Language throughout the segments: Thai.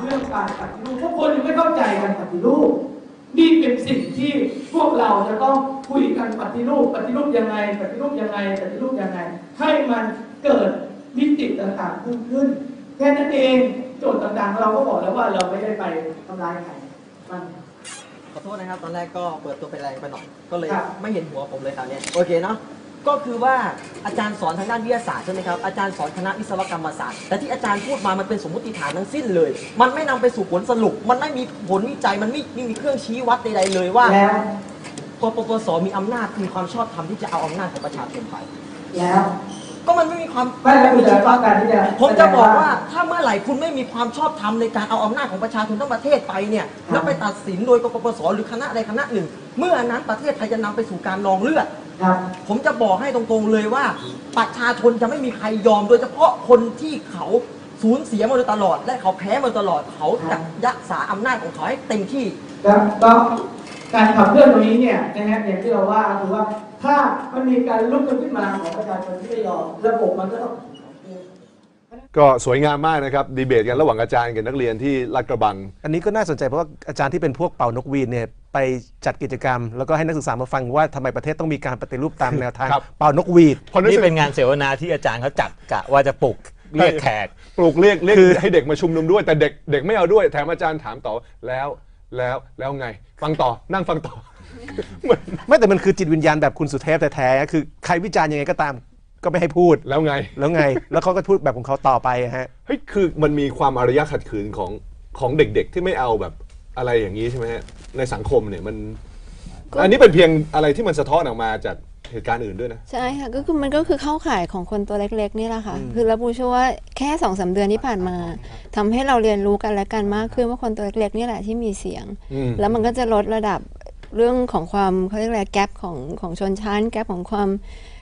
เรื่องการปฏิรูปพวกคนยังไม่เข้าใจการปฏิรูปนี่เป็นสิ่งที่พวกเราจะต้องคุยกันปฏิรูปยังไงปฏิรูปยังไงให้มันเกิดมิติต่างๆขึ้นแค่นั้นเองโจทย์ต่างๆเราก็บอกแล้วว่าเราไม่ได้ไปทำลายใครมันขอโทษนะครับตอนแรกก็เปิดตัวไปแรงไปหน่อยก็เลยไม่เห็นหัวผมเลยคราวนี้โอเคเนาะก็คือว่าอาจารย์สอนทางด้านวิทยาศาสตร์ใช่ไหมครับอาจารย์สอนคณะวิศวกรรมศาสตร์แต่ที่อาจารย์พูดมามันเป็นสมมติฐานทั้งสิ้นเลยมันไม่นำไปสู่ผลสรุปมันไม่มีผลวิจัยมันไม่มีเครื่องชี้วัดใดๆเลยว่าปปสมีอำนาจมีความชอบธรรมที่จะเอาอำนาจของประชาชนไปแล้วก็มันไม่มีความไม่มีชี้วัดการที่จะผมจะบอกว่าถ้าเมื่อไหร่คุณไม่มีความชอบธรรมในการเอาอำนาจของประชาชนทั้งประเทศไปเนี่ยแล้วไปตัดสินโดยกปปสหรือคณะใดคณะหนึ่งเมื่อนั้นประเทศไทยจะนำไปสู่การนองเลือดผมจะบอกให้ตรงๆเลยว่าประชาชนจะไม่มีใครยอมโดยเฉพาะคนที่เขาสูญเสียมาโดยตลอดและเขาแพ้มาตลอดเขาจะรักษาอำนาจของเขาให้เต็มที่ก็การขับเคลื่อนตรงนี้เนี่ยนะฮะอย่างที่เราว่าคือว่าถ้ามันมีการลุกขึ้นมาของประชาชนที่ไม่ยอมระบบมันก็ต้องก็สวยงามมากนะครับดีเบตกันระหว่างอาจารย์กับนักเรียนที่ลาดกระบังอันนี้ก็น่าสนใจเพราะว่าอาจารย์ที่เป็นพวกเป่านกหวีดเนี่ยไปจัดกิจกรรมแล้วก็ให้นักศึกษามาฟังว่าทำไมประเทศต้องมีการปฏิรูปตามแนวทางเป่านกหวีดนี่เป็นงานเสวนาที่อาจารย์เขาจัดกะว่าจะปลุกเรียกแขกปลุกเรียกให้เด็กมาชุมนุมด้วยแต่เด็กไม่เอาด้วยแถมอาจารย์ถามต่อแล้วไงฟังต่อนั่งฟังต่อไม่แต่มันคือจิตวิญญาณแบบคุณสุเทพแท้ๆคือใครวิจารณ์ยังไงก็ตามก็ไม่ให้พูดแล้วไงแล้วเขาก็พูดแบบของเขาต่อไปฮะเฮ้ยคือมันมีความอารยะขัดขืนของเด็กๆที่ไม่เอาแบบอะไรอย่างนี้ใช่ไหมฮะในสังคมเนี่ยมันอันนี้เป็นเพียงอะไรที่มันสะท้อนออกมาจากเหตุการณ์อื่นด้วยนะใช่ค่ะก็คือมันก็คือเข้าข่ายของคนตัวเล็กๆนี่แหละค่ะคือเราเชื่อว่าแค่2-3 เดือนที่ผ่านมาทำให้เราเรียนรู้กันและกันมากขึ้นว่าคนตัวเล็กๆนี่แหละที่มีเสียงแล้วมันก็จะลดระดับเรื่องของความเขาเรียกอะไรแกปของชนชั้นแกปของความ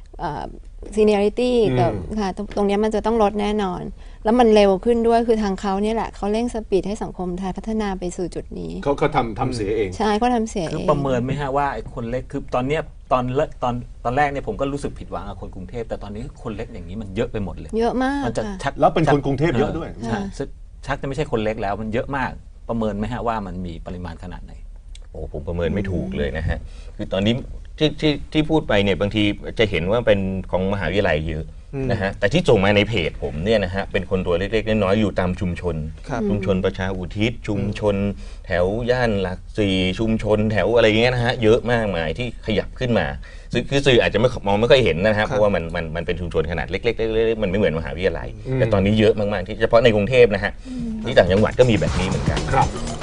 seniority กับค่ะตรงนี้มันจะต้องลดแน่นอนแล้วมันเร็วขึ้นด้วยคือทางเขาเนี่ยแหละเขาเร่งสปีดให้สังคมไทยพัฒนาไปสู่จุดนี้เขาทำเสียเองใช่เขาทำเสียเองคือประเมินไหมฮะว่าไอ้คนเล็กคือตอนเนี้ยตอนแรกเนี่ยผมก็รู้สึกผิดหวังกับคนกรุงเทพแต่ตอนนี้คนเล็กอย่างนี้มันเยอะไปหมดเลยเยอะมากมันจะชักแล้วเป็นคนกรุงเทพเยอะด้วยชักจะไม่ใช่คนเล็กแล้วมันเยอะมากประเมินไหมฮะว่ามันมีปริมาณขนาดไหนโอ้ผมประเมินไม่ถูกเลยนะฮะคือตอนนี้ที่พูดไปเนี่ยบางทีจะเห็นว่าเป็นของมหาวิทยาลัยเยอะนะฮะแต่ที่ส่งมาในเพจผมเนี่ยนะฮะเป็นคนตัวเล็กๆน้อยๆอยู่ตามชุมชนประชาอุทิศชุมชนแถวย่านหลักสี่ชุมชนแถวอะไรเงี้ยนะฮะเยอะมากมายที่ขยับขึ้นมาคือสื่ออาจจะมองไม่ค่อยเห็นนะฮะเพราะว่ามันเป็นชุมชนขนาดเล็กๆมันไม่เหมือนมหาวิทยาลัยแต่ตอนนี้เยอะมากๆที่เฉพาะในกรุงเทพนะฮะที่ต่างจังหวัดก็มีแบบนี้เหมือนกัน